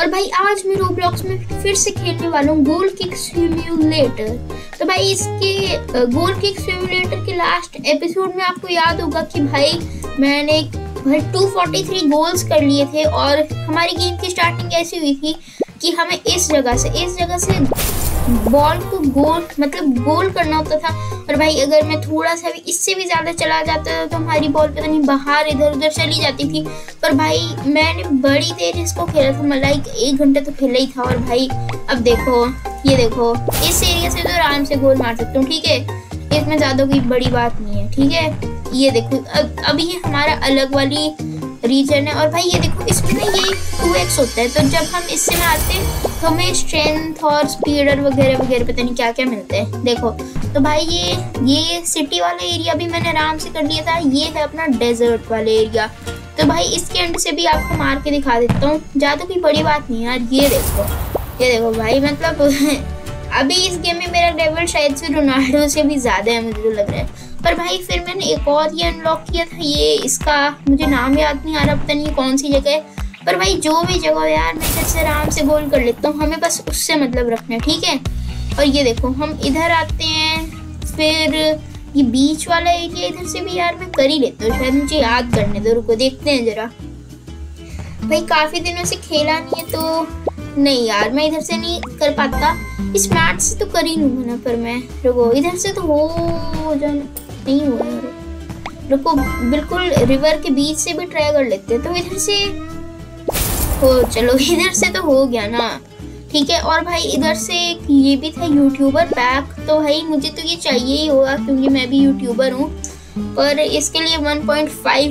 और भाई आज मैं रोब्लॉक्स में फिर से खेलने वाला हूँ गोल किक सिम्युलेटर। तो भाई इसके गोल किक सिम्युलेटर के लास्ट एपिसोड में आपको याद होगा कि भाई मैंने भाई 243 गोल्स कर लिए थे और हमारी गेम की स्टार्टिंग ऐसी हुई थी कि हमें इस जगह से बॉल को गोल करना होता था। और भाई अगर मैं थोड़ा सा भी इससे भी ज्यादा चला जाता था तो हमारी बॉल पता नहीं बाहर इधर उधर चली जाती थी। पर भाई मैंने बड़ी देर इसको खेला था, मतलब 1 घंटे तो खेला ही था। और भाई अब देखो, ये देखो, इस एरिया से तो आराम से गोल मार सकता हूँ, ठीक है, इसमें ज्यादा कोई बड़ी बात नहीं है, ठीक है। ये देखो अब ये हमारा अलग वाली रीजन है। और भाई ये देखो इसमें ना ये 2x होता है, तो जब हम इससे मारते हैं तो हमें स्ट्रेंथ और स्पीड और वगैरह वगैरह पता नहीं क्या क्या मिलते हैं। देखो तो भाई ये सिटी वाला एरिया भी मैंने आराम से कर लिया था। ये है अपना डेजर्ट वाला एरिया। तो भाई इसके एंड से भी आपको मार के दिखा देता हूँ, ज़्यादा कोई बड़ी बात नहीं यार। ये देखो भाई, मतलब अभी इस गेम में मेरा लेवल शायद से रोनाल्डो से भी ज़्यादा है मुझे लग रहा है। पर भाई फिर मैंने एक और ये अनलॉक किया था, ये इसका मुझे नाम याद नहीं आ रहा, पता नहीं कौन सी जगह है। पर भाई जो भी जगह है यार, मैं इधर से आराम से गोल कर लेता हूँ, हमें बस उससे मतलब रखना है, ठीक है। और ये देखो हम इधर आते हैं, फिर ये बीच वाला एरिया इधर से भी यार मैं कर ही लेता हूँ, शायद मुझे याद करने दो, रुको देखते हैं जरा। भाई काफ़ी दिनों से खेला नहीं है तो नहीं यार, मैं इधर से नहीं कर पाता, इस मैट से तो कर ही लूँगा ना। पर मैं रुको, इधर से तो हो जाना नहीं हुआ यार, रुको बिल्कुल रिवर के बीच से भी ट्राई कर लेते हैं। तो इधर से हो, चलो इधर से तो हो गया ना, ठीक है। और भाई इधर से ये भी था यूट्यूबर पैक, तो भाई मुझे तो ये चाहिए ही होगा क्योंकि मैं भी यूट्यूबर हूँ। पर इसके लिए 1.5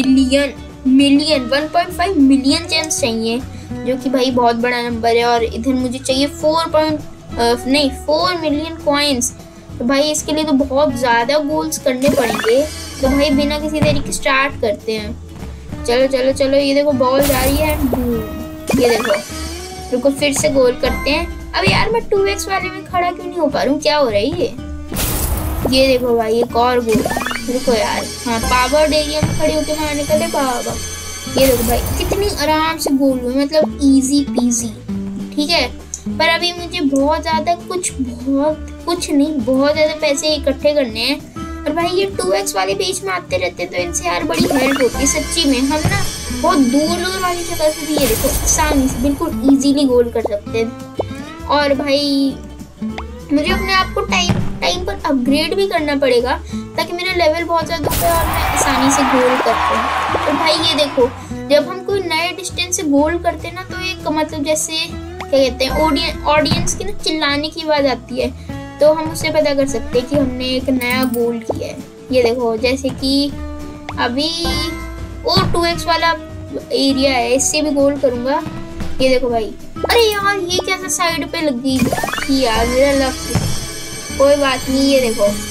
मिलियन जेम्स चाहिए, जो कि भाई बहुत बड़ा नंबर है। और इधर मुझे चाहिए 4 मिलियन कॉइन्स। तो भाई इसके लिए तो बहुत ज़्यादा गोल्स करने पड़ेंगे। तो भाई बिना किसी देरी के स्टार्ट करते हैं। चलो चलो चलो, ये देखो बॉल जा रही है, ये देखो, रुको फिर से गोल करते हैं। अब यार मैं 2x वाले में खड़ा क्यों नहीं हो पा रहा हूँ, क्या हो रहा है ये देखो भाई एक और गोल, रुको यार, हाँ पावर्ड एरिया में खड़े होकर मारने का ले बाबा। ये देखो भाई कितनी आराम से गोल हुए, मतलब इजी पीजी, ठीक है। पर अभी मुझे बहुत ज़्यादा बहुत ज़्यादा पैसे इकट्ठे करने हैं। और भाई ये 2x वाले बीच में आते रहते हैं तो इनसे यार बड़ी हेल्प होती है सच्ची में। हम ना बहुत दूर वाली जगह से भी ये देखो आसानी से बिल्कुल इजीली गोल कर सकते हैं। और भाई मुझे अपने आप को टाइम पर अपग्रेड भी करना पड़ेगा ताकि मेरा लेवल बहुत ज़्यादा हो और मैं आसानी से गोल कर पाऊँ। तो भाई ये देखो जब हम कोई नए डिस्टेंस से गोल करते हैं ना, तो एक मतलब जैसे क्या कहते हैं, ऑडियंस की ना चिल्लाने की आवाज़ आती है, तो हम उससे पता कर सकते हैं कि हमने एक नया गोल किया है। ये देखो जैसे कि अभी 2x वाला एरिया है, इससे भी गोल करूँगा। ये देखो भाई, अरे यार ये कैसा साइड पे लग गई यार, मेरा लक, कोई बात नहीं। ये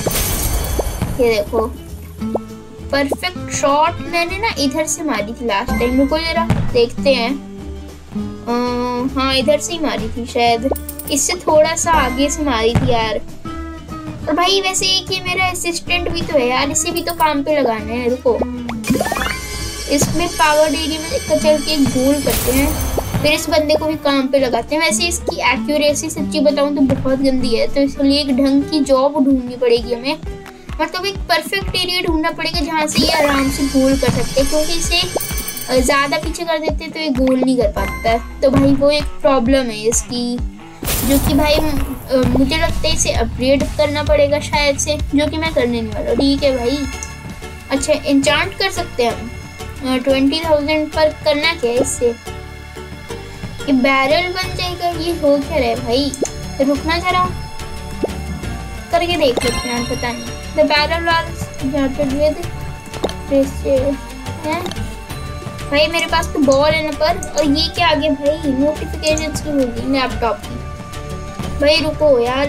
देखो परफेक्ट शॉट मैंने ना इधर से मारी थी लास्ट टाइम, रुको जरा देखते हैं। हाँ इधर से ही मारी थी शायद, इससे थोड़ा सा आगे से मारी थी यार। और भाई वैसे एक ये मेरा असिस्टेंट भी तो है यार, इसे भी तो काम पे लगाना है, रुको इसमें पावर एरिया में चल के एक गोल करते हैं, फिर इस बंदे को भी काम पे लगाते हैं। वैसे इसकी एक्यूरेसी सच्ची बताऊं तो बहुत गंदी है, तो इसलिए एक ढंग की जॉब ढूंढनी पड़ेगी हमें, मतलब एक परफेक्ट एरिया ढूंढना पड़ेगा जहाँ से ये आराम से गोल कर सकते हैं, क्योंकि इसे ज़्यादा पीछे कर देते तो ये गोल नहीं कर पाता है। तो भाई वो एक प्रॉब्लम है इसकी, जो कि भाई मुझे लगता है इसे अपग्रेड करना पड़ेगा शायद से, जो कि मैं करने नहीं वाला, ठीक है भाई। अच्छा एन्चांट कर सकते हैं हम 20,000 पर, करना क्या है इससे, ये बैरल बन जाएगा, ये हो क्या रहा है भाई, रुकना जरा करके देख लेते हैं, पता नहीं। द बैरल है भाई, मेरे पास तो बॉल है ना, पर और ये क्या आगे भाई नोटिफिकेशंस की होगी लैपटॉप की। भाई रुको यार,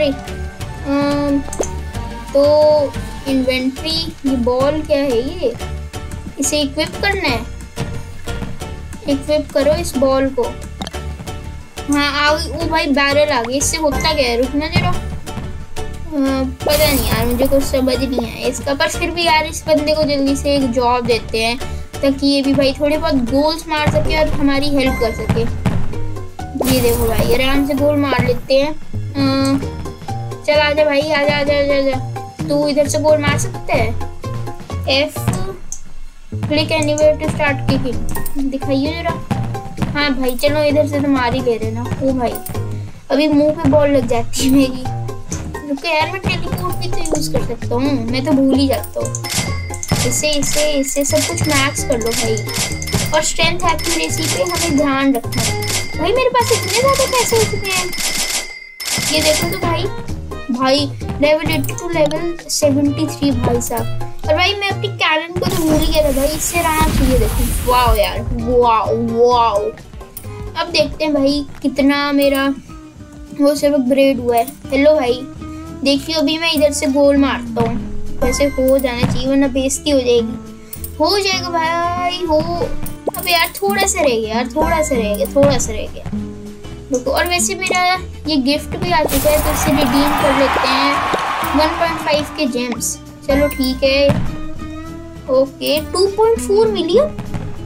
तो इन्वेंट्री, ये बॉल क्या है, ये इसे इक्विप करना है, इक्विप करो इस बॉल को। हाँ आ गई, ओ भाई बैरल आ गई, इससे होता क्या है, रुकना जरा, पता नहीं यार मुझे कुछ समझ नहीं है इसका। पर फिर भी यार इस बंदे को जल्दी से एक जॉब देते हैं ताकि ये भी भाई थोड़े बहुत गोल्स मार सके और हमारी हेल्प कर सके। ये देखो भाई आराम से गोल मार लेते हैं। चल आजा भाई, आजा आजा आजा आजा। तू इधर से गोल मार सकते है। F click anywhere to start kicking, दिखाइए जरा। हाँ भाई चलो इधर से तो मार ही ले रहे ना। ओ भाई अभी मुंह पे बॉल लग जाती है मेरी। रुको यार, मैं टेलीपोर्ट भी तो यूज कर सकता हूँ, मैं तो भूल ही जाता हूँ। इससे सब कुछ मैक्स कर लो भाई। और स्ट्रेंथ एक्यूरेसी पे हमें ध्यान रखना है। भाई मेरे पास इतने ज्यादा पैसे हो चुके हैं, ये देखो तो भाई लेवल 80 टू लेवल 73 भाई साहब। और भाई मैं अपनी कैनन को तो भूल ही गया था भाई, इससे आराम से ये देखो। वाओ यार, वाओ वाओ। अब देखते हैं भाई कितना मेरा वो सब अपग्रेड हुआ है। हेलो भाई देखिए, अभी मैं इधर से गोल मारता हूँ, वैसे हो जाना चाहिए वरना बेइज्जती हो जाएगी। हो जाएगा भाई, हो। अब यार थोड़ा सा रह गया यार, थोड़ा सा रह गया। रुको, और वैसे मेरा ये गिफ्ट भी आ चुका है तो इसे रिडीम कर लेते हैं। 1.5 के जेम्स, चलो ठीक है। Okay 2.4 million.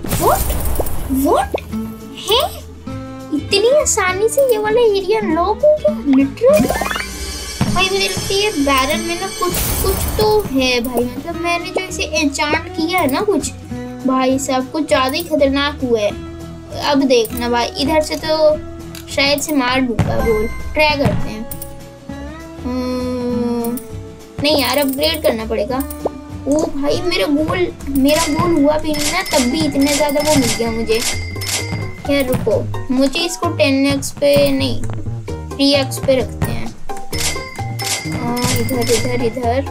व्हाट है? इतनी आसानी से ये वाला एरिया अनलॉक हो गया लिटरली। भाई मुझे लगती है बैरल में ना कुछ तो है भाई, मतलब मैंने जो इसे एन्चांट किया है ना कुछ, भाई साहब कुछ ज्यादा ही खतरनाक हुआ है। अब देखना भाई, इधर से तो शायद से मार दूंगा गोल। ट्राई करते हैं। नहीं यार, अपग्रेड करना पड़ेगा। ओ भाई मेरा गोल हुआ भी नहीं ना, तब भी इतने ज्यादा वो मिल गया मुझे। यार रुको, मुझे इसको 10x पे नहीं 3x पे रखते हैं। इधर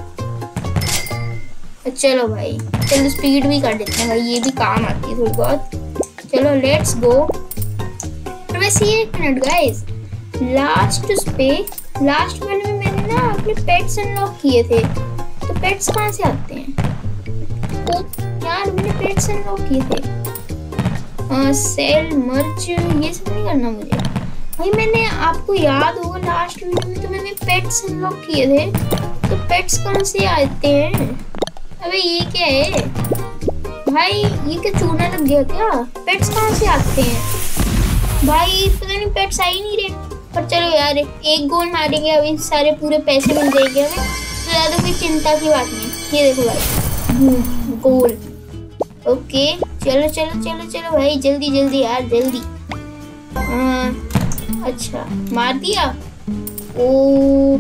चलो भाई, चलो स्पीड भी कर देते हैं भाई, ये भी काम आती है थोड़ी बहुत। चलो लेट्स गो। वैसे ये एक मिनट गाइस, लास्ट वाले में मैंने ना अपने पेट्स अनलॉक किए थे, तो पेट्स कहाँ से आते हैं? तो यार मैंने पेट्स अनलॉक किए थे। सेल मर्च ये सब नहीं करना मुझे भाई। मैंने, आपको याद होगा लास्ट वीडियो में तो मैंने पेट्स अनलॉक किए थे, तो पेट्स कहाँ से आते हैं? अबे ये क्या है भाई, ये क्या चूना लग गया क्या? पेट्स कहाँ से आते हैं भाई? पता नहीं, पेट्स आ ही नहीं रहे। पर चलो यार, एक गोल मारेंगे, अभी सारे पूरे पैसे मिल जाएंगे हमें, तो ज्यादा कोई चिंता की बात नहीं। ये देखो भाई, गोल। ओके चलो भाई, जल्दी यार जल्दी। अच्छा मार दिया। ओ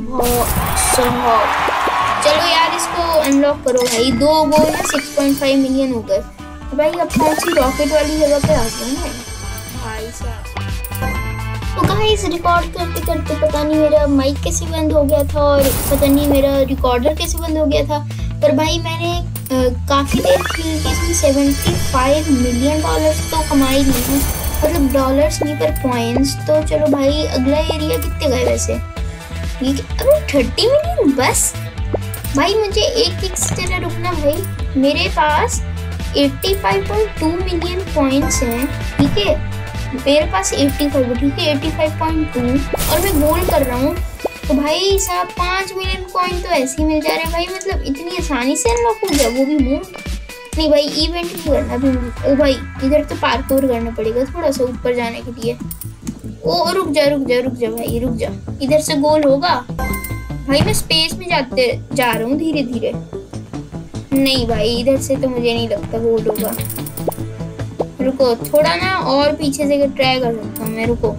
चलो यार इसको अनलॉक करो भाई। 2 गोल में 6.5 मिलियन हो गए भाई। अब कौन सी रॉकेट वाली जगह पे आ गए ना भाई साहब। तो गाइस रिकॉर्ड करते करते पता नहीं मेरा माइक कैसे बंद हो गया था, और पता नहीं मेरा रिकॉर्डर कैसे बंद हो गया था। पर भाई मैंने काफ़ी देर खेल के इसमें 75 मिलियन डॉलर्स तो कमाई ली हैं, मतलब डॉलर्स नहीं पर पॉइंट्स। तो चलो भाई, अगला एरिया कितने गए वैसे? ये अरे 30 मिलियन बस भाई। मुझे एक जगह रुकना भाई। मेरे पास 85.2 मिलियन पॉइंट्स हैं, ठीक है। मेरे पास 85, ठीक है 85.2, और मैं गोल कर रहा हूँ। तो भाई साहब 5 मिलियन कॉइन तो ऐसे ही मिल जा रहे हैं भाई, मतलब इतनी आसानी से अनलॉक हो गया, वो भी मूव नहीं भाई। इवेंट नहीं करना भी। ओ भाई इधर तो पार्कोर करना पड़ेगा थोड़ा सा ऊपर जाने के लिए। ओ रुक जा भाई, रुक जा। इधर से गोल होगा भाई। मैं स्पेस में जा रहा हूँ धीरे धीरे। नहीं भाई इधर से तो मुझे नहीं लगता गोल होगा। रुको थोड़ा ना और पीछे से ट्राई कर सकता हूँ मैं, रुको।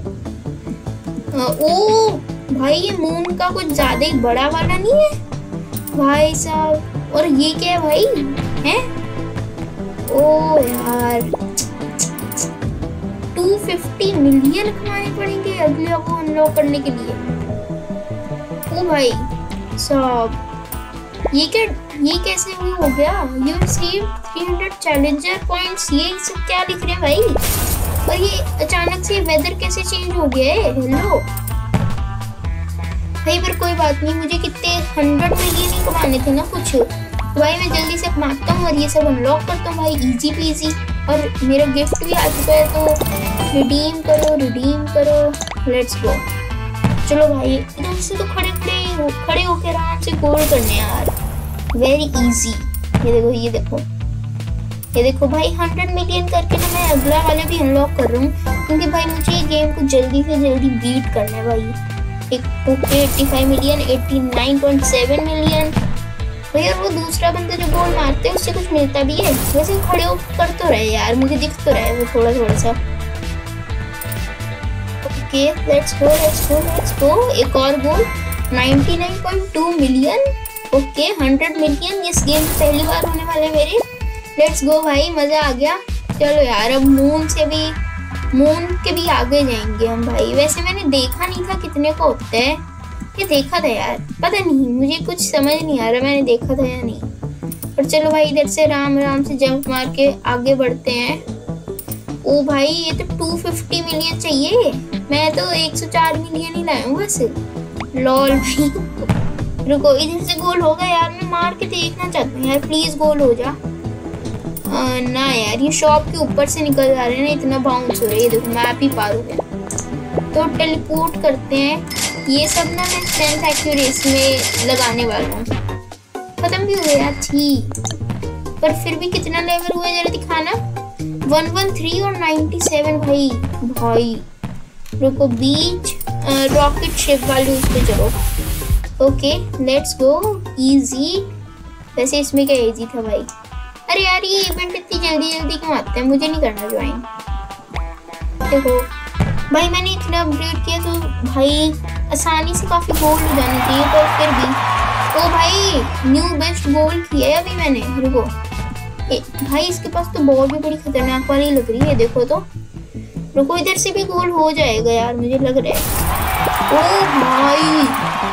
ओ भाई ये मून का कुछ ज्यादा ही बड़ा वाला नहीं है भाई साहब। और ये क्या है भाई? हैं? ओ यार 250 मिलियन कमाने पड़ेंगे अगले को अनलॉक करने के लिए। ओ भाई साहब ये कैसे हो गया? You receive 300 challenger points. ये सब क्या लिख रहे हैं भाई? और ये अचानक से वेदर कैसे चेंज हो गया है? हेलो भाई, पर कोई बात नहीं, मुझे कितने 100 मिलियन ही कमाने थे ना कुछ। तो भाई मैं जल्दी से कमाता हूँ और ये सब अनलॉक करता हूँ भाई, इजी पीजी। और मेरा गिफ्ट भी आ चुका है, तो रिडीम करो। Let's go. चलो भाई इधर से तो खड़े होकर आराम से गोल करने यार, वेरी इजी। ये देखो ये देखो भाई 100 मिलियन करके ना मैं अगला वाला भी अनलॉक कर रहा हूँ, क्योंकि भाई मुझे ये गेम को जल्दी से जल्दी बीट करना है भाई। एक ओके 85 मिलियन, 89.7 मिलियन भाई। और वो दूसरा बंदा जो गोल मारते हैं उससे कुछ मिलता भी है? वैसे खड़े होकर तो रहे यार, मुझे दिख तो रहा है वो थोड़ा थोड़ा सा। Okay let's go let's go let's go. एक और गोल 99.2 मिलियन। ओके 100 मिलियन इस गेम में पहली बार होने वाले मेरे। लेट्स गो भाई, मजा आ गया। चलो यार अब मून के भी आगे जाएंगे हम भाई। वैसे मैंने देखा नहीं था कितने का होता है, ये देखा था यार, पता नहीं मुझे कुछ समझ नहीं आ रहा मैंने देखा था या नहीं। पर चलो भाई इधर से राम से जंप मार के आगे बढ़ते हैं। ओ भाई ये तो 250 मिलियन चाहिए, मैं तो 104 मिलियन ही लाया हूँ बस। लॉल भाई रुको, इधर से गोल होगा यार, मैं मार के देखना चाहती हूँ यार, प्लीज गोल हो जा। ना यार ये शॉप के ऊपर से निकल जा रहे हैं ना, इतना बाउंस हो रहा है। ये देखो मैप ही पार हो गया। तो टेलीपोर्ट करते हैं। ये सब ना मैं 10th एक्यूरेसी में लगाने वाला हूँ। खत्म भी हो गया छी, पर फिर भी कितना लेवल हुआ जरा दिखाना। 113 और 97 भाई। रुको बीच रॉकेट शिप वाली उस पे चलो। Okay let's go easy. वैसे इसमें क्या इजी था भाई? अरे यार ये इवेंट इतनी जल्दी क्यों आते हैं, मुझे नहीं करना ज्वाइन। देखो भाई मैंने इतना अपग्रेड किया तो भाई आसानी से काफी गोल हो जाने चाहिए, तो फिर भी तो भाई न्यू बेस्ट गोल किया है अभी मैंने। रुको भाई इसके पास तो बॉल भी बड़ी खतरनाक वाली लग रही है, देखो तो। रुको इधर से भी गोल हो जाएगा यार, मुझे लग रहा है। ओ भाई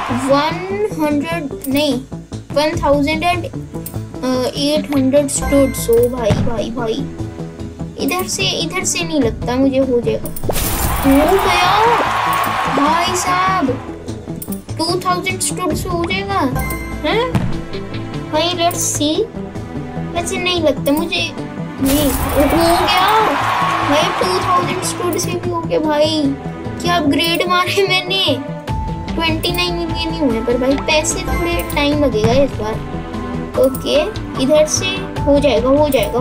1800 स्टूड्स। ओ भाई इधर से नहीं लगता मुझे हो जाएगा। हो गया भाई साहब, 2000 स्टूड्स हो जाएगा हैं भाई। लेट्स सी, वैसे नहीं लगता मुझे। नहीं हो गया भाई, 2000 स्टूड से भी हो गया भाई। क्या अपग्रेड मारे मैंने। 29 मिलियन ही हुए, पर भाई पैसे थोड़े टाइम लगेगा इस बार। ओके इधर से हो जाएगा।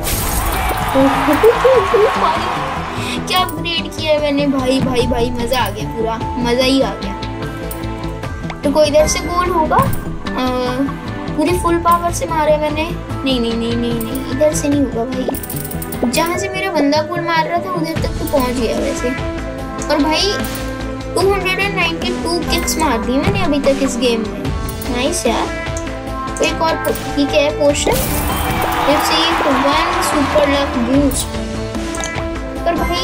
क्या अपग्रेड किया है मैंने भाई, मजा आ गया, पूरा मजा ही आ गया। तो कोई इधर से गोल होगा। पूरी फुल पावर से मारे मैंने। नहीं इधर से नहीं होगा भाई। जहाँ से मेरा बंदा गोल मार रहा था उधर तक तो पहुँच गया वैसे। और भाई 292 किक्स मार दी मैंने अभी तक इस गेम में। नाइस यार। तो एक और ये क्या है potion, receive 1 super luck boost. पर भाई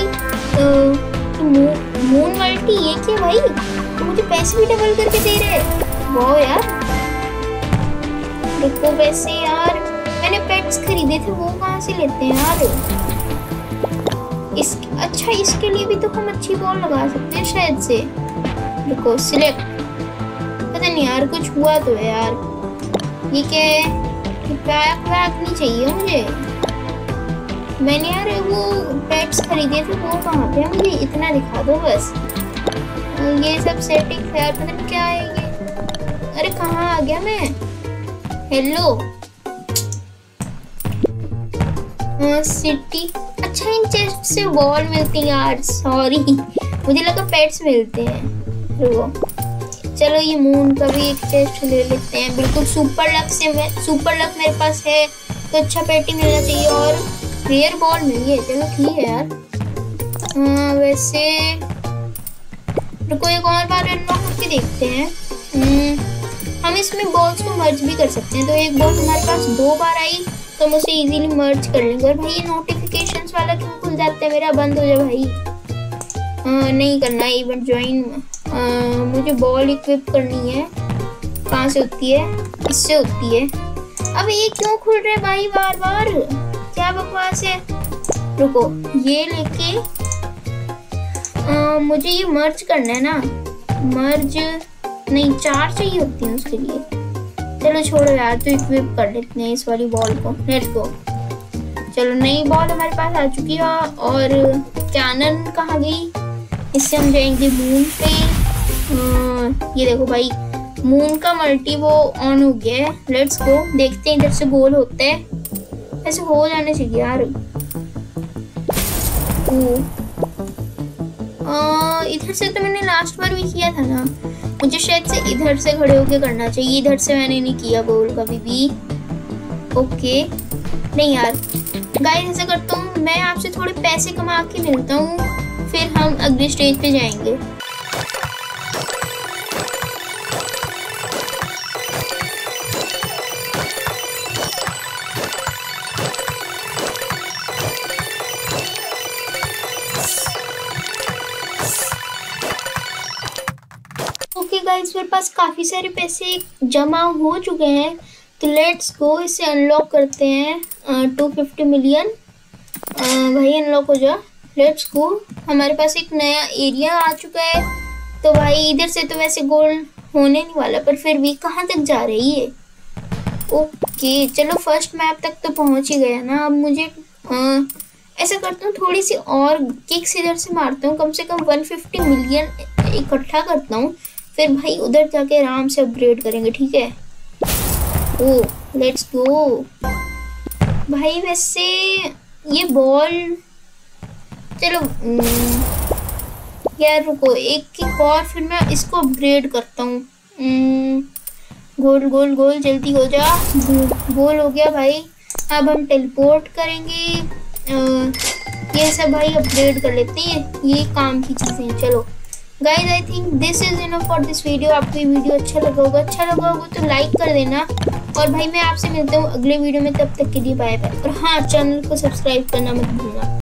मून मल्टी ये क्या भाई, तो मुझे पैसे भी डबल करके दे रहे हैं। वाह यार। देखो वैसे यार मैंने पेट्स खरीदे थे, वो कहाँ से लेते हैं यार? अच्छा इसके लिए भी तो हम अच्छी बॉल लगा सकते हैं शायद से। देखो सिलेक्ट, पता नहीं यार कुछ हुआ तो है यार। ये क्या है? बैक नहीं चाहिए मुझे। मैंने यार वो पेट्स खरीदे थे, वो कहाँ पे है? मुझे इतना दिखा दो बस। ये सब सेटिंग है यार, पता नहीं क्या है ये। अरे कहाँ आ गया मैं? Hello city. अच्छा इन चेस्ट से बॉल मिलती है यार, सॉरी मुझे लगा पेट्स मिलते हैं। रुको चलो ये मून का भी एक चेस्ट ले लेते हैं। बिल्कुल सुपर लक मेरे पास है, तो अच्छा पेटी मिलना चाहिए। और रेयर बॉल मिली है, चलो ठीक है यार। वैसे रुको एक और बार अनलॉक करके देखते हैं। हम इसमें बॉल्स को मर्ज भी कर सकते हैं। तो एक बॉल हमारे पास 2 बार आई तो हम उसे इजीली मर्ज कर लेंगे। और भाई ये नोटिफिकेशंस वाला क्यों खुल जाता है मेरा? बंद हो जाए भाई। नहीं करना है इवेंट ज्वाइन। मुझे बॉल इक्विप करनी है। कहाँ से होती है? इससे होती है। अब ये क्यों खुल रहे भाई बार बार, क्या बकवास है। रुको ये लेके मुझे ये मर्ज करना है ना। मर्ज नहीं 4 चाहिए होती है उसके लिए। चलो छोड़ो यार, तो इक्विप कर लेते हैं इस वाली बॉल को। Let's go. चलो नई बॉल हमारे पास आ चुकी है। और कैनन कहाँ गई? इससे हम जाएंगे मून पे। ये देखो भाई मून का मल्टी वो ऑन हो गया है। लेट्स गो, देखते हैं इधर से गोल होता है। ऐसे हो जाने चाहिए यार। इधर से तो मैंने लास्ट बार भी किया था ना, मुझे शायद से इधर से खड़े होके करना चाहिए, इधर से मैंने नहीं किया गोल कभी भी। ओके नहीं यार गाइस, ऐसा करता हूँ मैं आपसे थोड़े पैसे कमा के मिलता हूँ, फिर हम अगले स्टेज पे जाएंगे। ओके गाइस, मेरे पास काफी सारे पैसे जमा हो चुके हैं, तो लेट्स गो इसे अनलॉक करते हैं। 250 मिलियन भाई अनलॉक हो जा। लेट्स गो, हमारे पास एक नया एरिया आ चुका है। तो भाई इधर से तो वैसे गोल होने नहीं वाला, पर फिर भी कहाँ तक जा रही है। ओके चलो फर्स्ट मैप तक तो पहुंच ही गया ना। अब मुझे ऐसा करता हूँ, थोड़ी सी और किक्स इधर से मारता हूँ, कम से कम 150 मिलियन इकट्ठा करता हूँ, फिर भाई उधर जाके आराम से अपग्रेड करेंगे, ठीक है। ओ लेट्स गो भाई। वैसे ये बॉल, चलो यार रुको, एक किक और फिर मैं इसको अपग्रेड करता हूँ। गोल गोल गोल जल्दी हो जा। गोल हो गया भाई। अब हम टेलीपोर्ट करेंगे, ये सब भाई अपग्रेड कर लेते हैं, ये काम की चीज़ें हैं। चलो guys, I think this is enough for this video. आपको ये वीडियो अच्छा लगा होगा तो लाइक कर देना, और भाई मैं आपसे मिलता हूँ अगले वीडियो में, तब तक के लिए बाय बाय। और हाँ, चैनल को सब्सक्राइब करना मत भूलना।